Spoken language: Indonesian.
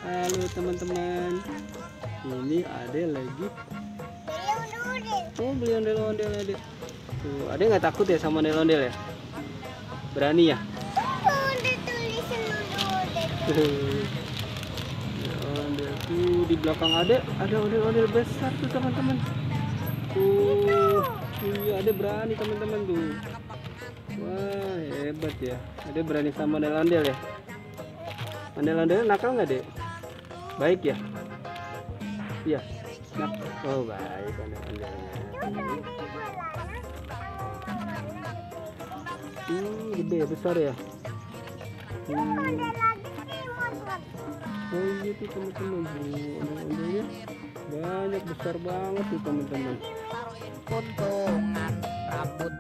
Halo teman-teman, ini Ade lagi. Oh, beli ondel-ondel Ade. Tuh, Ade nggak takut ya sama ondel-ondel ya? Berani ya? Ondel tuh di belakang Ade ada ondel-ondel besar tuh teman-teman. Tuh, iya Ade berani teman-teman tuh. Wah, hebat ya. Ade berani sama ondel-ondel ya. Ondel-ondel nakal nggak Dek? Baik ya? Iya. Oh baik ondel-ondelnya. Gede besar ya. Oh iya tuh teman-teman, ondel-ondelnya banyak besar banget tuh teman-teman. Potongan rambut